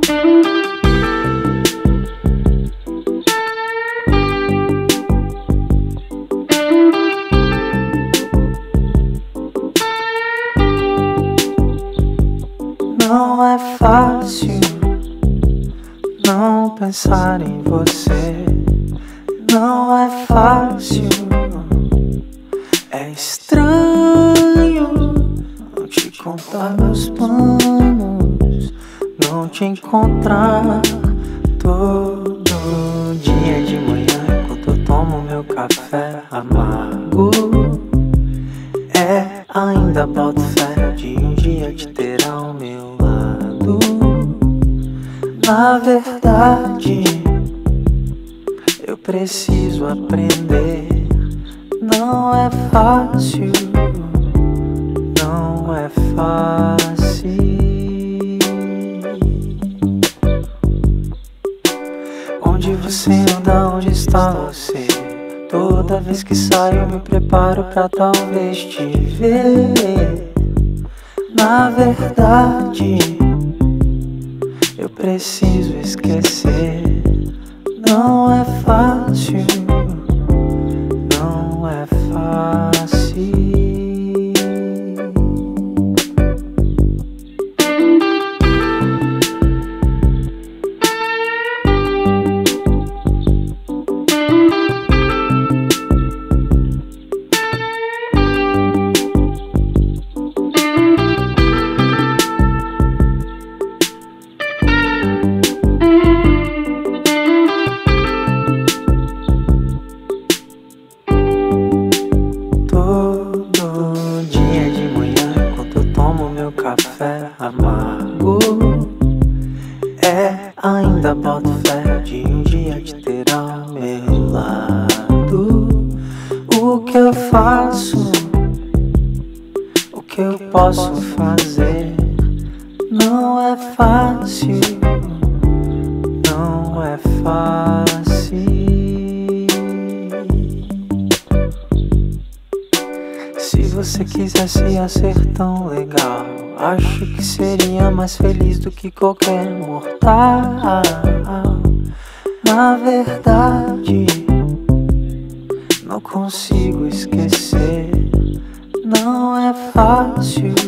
Não é fácil não pensar em você. Não é fácil, é estranho não te contar meus planos, não te encontrar todo dia de manhã enquanto eu tomo meu café amargo. Ainda boto fé de um dia te ter ao meu lado. Na verdade, eu preciso aprender. Não é fácil, não é fácil. Onde você anda, onde está você? Toda vez que saio me preparo pra talvez te ver. Na verdade, eu preciso esquecer. Não é fácil, não é fácil. Café amargo, ainda boto fé de um dia te ter ao meu lado. O que eu faço, o que eu posso fazer? Não é fácil, não é fácil. Se você quisesse ia ser tão legal, acho que seria mais feliz do que qualquer mortal. Na verdade, não consigo esquecer. Não é fácil,